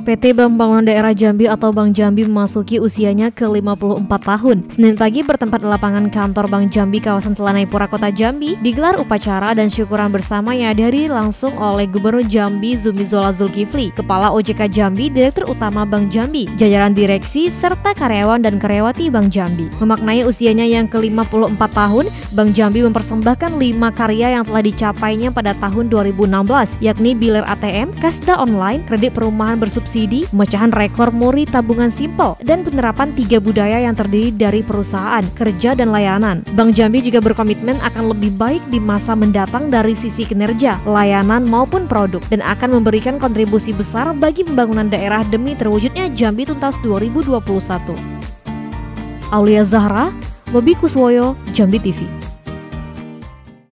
PT Bank Pembangunan Daerah Jambi atau Bank Jambi memasuki usianya ke-54 tahun. Senin pagi bertempat di lapangan kantor Bank Jambi kawasan Telanai Pura Kota Jambi digelar upacara dan syukuran bersama yang dihadiri langsung oleh Gubernur Jambi Zumizola Zulkifli, Kepala OJK Jambi, Direktur Utama Bank Jambi, jajaran direksi, serta karyawan dan karyawati Bank Jambi. Memaknai usianya yang ke-54 tahun, Bank Jambi mempersembahkan 5 karya yang telah dicapainya pada tahun 2016, yakni biler ATM, kasda online, kredit perumahan bersubsidi, pemecahan rekor muri tabungan simpel, dan penerapan 3 budaya yang terdiri dari perusahaan, kerja, dan layanan. Bank Jambi juga berkomitmen akan lebih baik di masa mendatang dari sisi kinerja, layanan maupun produk, dan akan memberikan kontribusi besar bagi pembangunan daerah demi terwujudnya Jambi Tuntas 2021. Aulia Zahra, Bobi Kuswoyo, Jambi TV.